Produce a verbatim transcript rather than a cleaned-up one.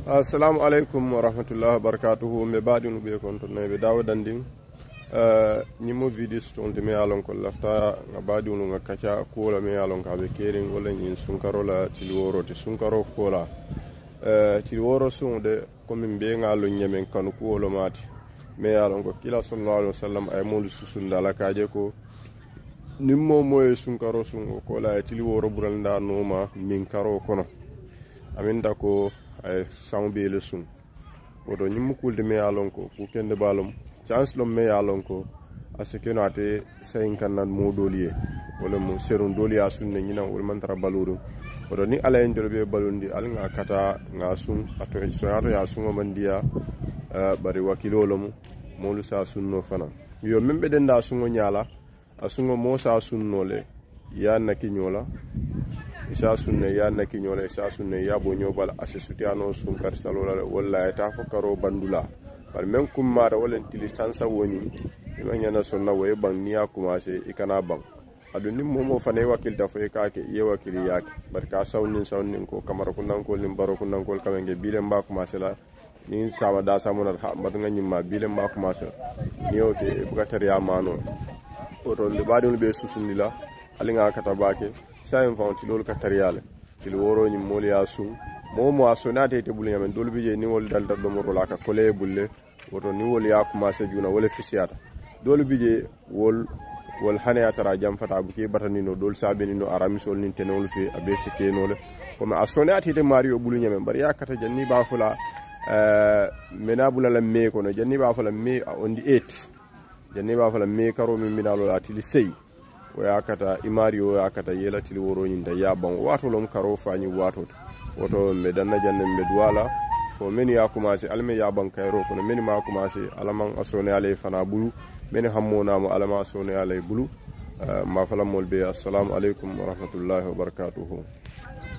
assalamu alaikum wa rahmatullahi wa barakatuhu me baɗinu ɓe kon to nayi ɓe dawa dandin ñimmo vidis to onti me yalon ko lafta nga baɗinu nga kaca kuwola me yalon ka ɓe kerin walla ñin sunkarola tili woro ti sunkaro kola tili woro suŋde komin mbe ngalo ñamen kanu kuwolo mati me yalon ko kila sallallahu alaihi wasallam ay molu susunde ala kaje ko nimmo moye sunkaro suŋo kola e tili woro ɓuralnda noma min karo kono aminta ko ay sawbe le sun wodo nyim kulde me yalon ko ku kende balum chance lo me yalon ko asekeno ate sayin kanan mo doliye wala mo serun doliya sunne nyina wala man tara baluru wodo ni ala en dolbe balundi al nga kata nga sun ato so ato ya sungo mandiya bari wakilo lo mo mo lu sa sunno fana yo membe den da sungo nyala asungo mo sa sunno le ya nakinyola isa sunne ya naki ñola isa sunne ya bo ñobal ase sutiano sun kar salola walla ta fo karo bandula par men kum mara wala intelligence woni ima ñana sonna way bang niya commencé ikana bang adu nim momo fane wakil ta fay ka ke ye wakil yak barka sawnin sawnin ko kamara ko nankol nim baro ko nankol kamenge bile mba commencé la ni sawa da samona ha mbat nga nyimma bile mba commencé ni ote bukatar ya mano oto le badon be susundila alinga katabake sayin fanti lolu ka tariyale til woro ni mol ya sun mo mo asonate te bulle men dolbi je ni wol dal dal do mo rola ka kole bulle woto ni wol ya commencé juna wala fisiata dolbi je wol wol hane tara jam fata bu ke batani no dol sabeni no aramisol ni tenol fi abesi kenole comme asonate te mario bulu nyame bar ya kata janni ba fula euh mena bulala me ko no janni ba fula me on di eight janni ba fula me karo min minalo atili sey o yakata imario yakata yela tili woro nyinda yaban wato lom karo fani wato woto me danna janne me duwala fo men ya commencé alme yaban kayro kono men ma commencé alaman asone ale fana bulu men hammona mo alama asone ale bulu ma fala molbe assalamu alaikum wa rahmatullahi wa barakatuh